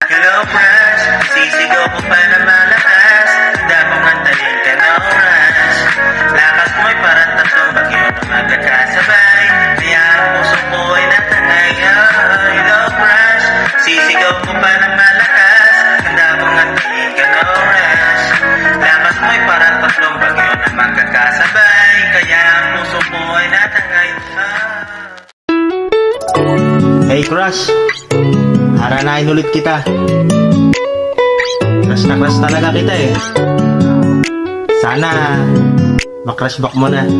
Hello crush, sisigaw ko pa na malakas. Tanda mong antayin ka na oras. Lakas mo'y parang tatlong bagyo na magkakasabay. Kaya ang puso ko ay natangay. Hello crush, sisigaw ko pa na malakas. Tanda mong antayin ka na oras. Lakas mo'y parang tatlong bagyo na magkakasabay. Kaya ang puso ko ay natangay. Hey crush, haranain ulit kita. Crush na crush talaga kita eh. Sana makrush back mo na.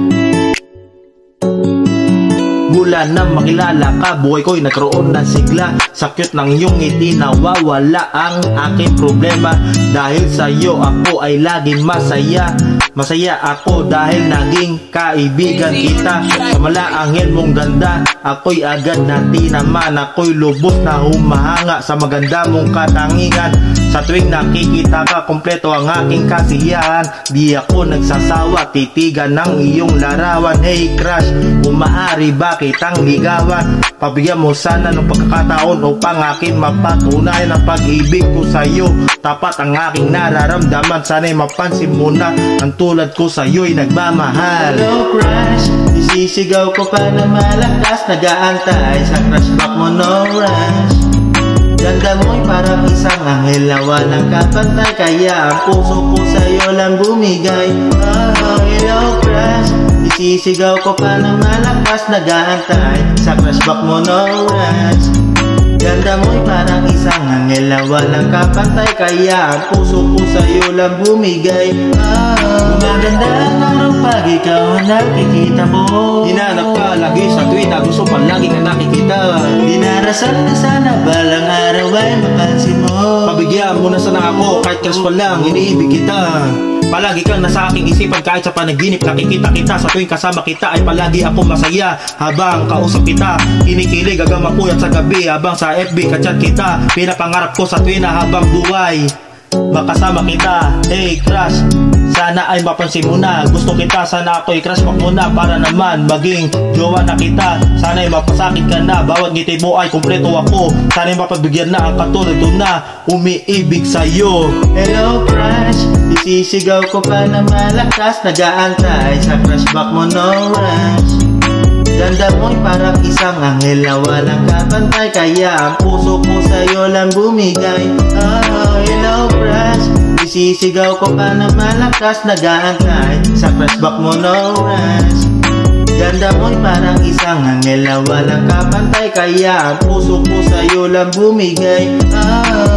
Mula na makilala ka, buhay ko'y nagkaroon ng sigla. Sa cute ng iyong ngiti, nawawala ang aking problema. Dahil sa'yo ako ay laging masaya. Masaya ako dahil naging kaibigan kita. Sa malaangin mong ganda, ako'y agad na tinaman. Ako'y lubos na humahanga sa maganda mong katangian. Sa tuwing nakikita ka, kompleto ang aking kasiyahan. Di ako nagsasawa, titigan ng iyong larawan. Hey crush, kung maaari ba kitang ligawan? Pabigyan mo sana ng pagkakataon upang akin mapatunay ang pag-ibig ko sa'yo. Tapat ang aking nararamdaman, sana'y mapansin mo na ang tulad ko sa'yo'y nagmamahal. Hello crush, isisigaw ko pa na malakas. Nag-aantay sa crush back mo, no rush. Ganda mo'y parang isang anghel na walang kapantay. Kaya ang puso ko sa'yo lang bumigay. Hello crush, isisigaw ko pa na malakas. Nag-aantay sa crush back mo, no rush. Ganda mo'y parang isang anghel na walang kapantay. Kaya ang puso ko sa'yo lang bumigay. Gumaganda ang araw pag ikaw ang nakikita mo. Hinanap ka lagi sa tuwing na gusto pa lagi ka nakikita. Dinarasal na sana balang araw ay mapansin mo. Pabigyan mo na sana ako kahit crush pa lang, iniibig kita. Palagi kang nasa aking isipan kahit sa panaginip nakikita kita. Sa tuwing kasama kita ay palagi ako masaya. Habang kausap kita, kinikilig hanggang mapuyat sa gabi. Habang sa FB kachat kita, pinapangarap ko sa tuwing na habang buhay makasama kita. Hey crush, sana ay mapansin mo na. Gusto kita, sana ako'y crush back mo na. Para naman maging jowa na kita. Sana ay mapasakit ka na, bawat ngiti mo ay kumpleto ako. Sana ay mapabigyan na ang katulad ko na umiibig sa'yo. Hello crush, isisigaw ko pa na malakas. Nag-aantay sa crush back mo, no rush. Ganda mo'y parang isang anghel na walang kapantay. Kaya ang puso ko sa'yo lang bumigay. Hello crush, isisigaw ko pa na malakas. Nag-aantay sa crush back mo, no rush. Ganda mo'y parang isang anghel na walang kapantay. Kaya ang puso ko sa'yo lang bumigay.